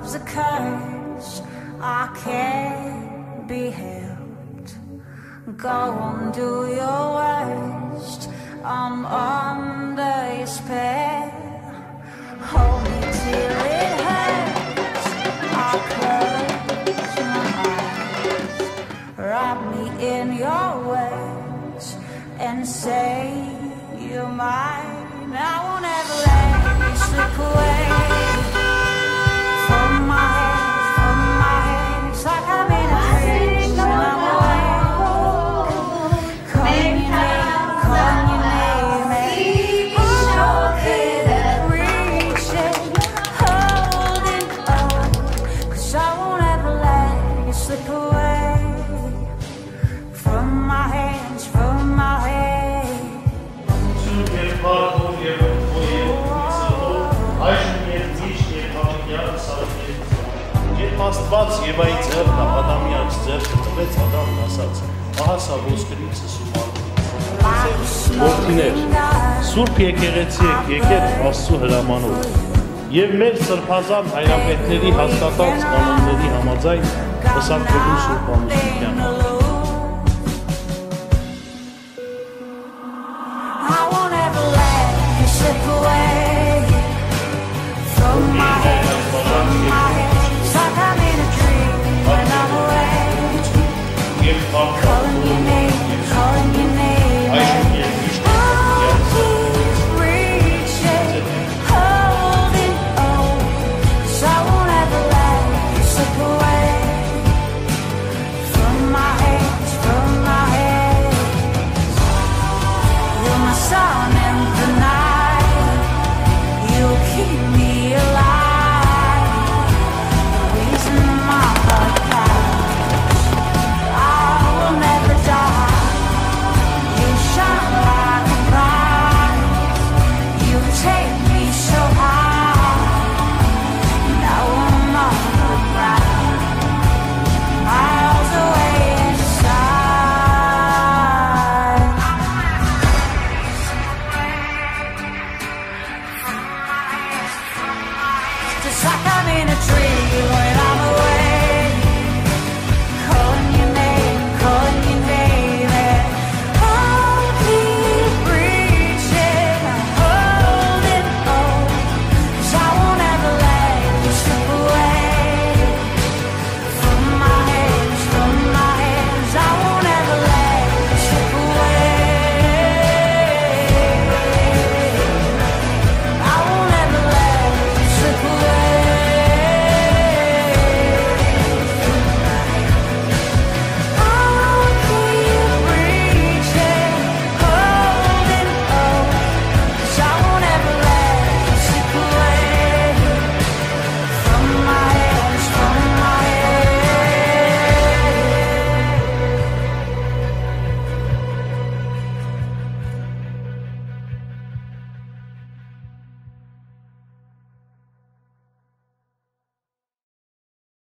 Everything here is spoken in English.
love's a curse, I can't be held. Go on, do your worst, I'm under your spell. Hold me till it hurts, I'll close my eyes. Wrap me in your words and say you're mine. I won't ever let you slip away from my head. It's like I'm in a dream and I'm awake. Calling your name, reaching, holding on. 'Cause I won't ever let you slip away from my hands, from my head. Աստված Եվայի ձեռն Ադամյանց ձեռքը տվեց Ադամն ասաց. Ահա սա ոսկրիցս ու մարդիկս։ Որդիներ, Սուրբ եկեղեցի եք եկել Աստծո հրամանով եւ մեր սրբազան հայրապետների հաստատած կանոնների համաձայն պսակվելու Սուրբ ամուսնության։ I won't ever let you slip away from my head, from my head. It's like I'm in a dream when I'm awake. Calling your name, calling your name. I'll keep reaching, holding on. 'Cause I won't ever let you slip away from my hands, from my head. You're my sun in the night. You'll keep me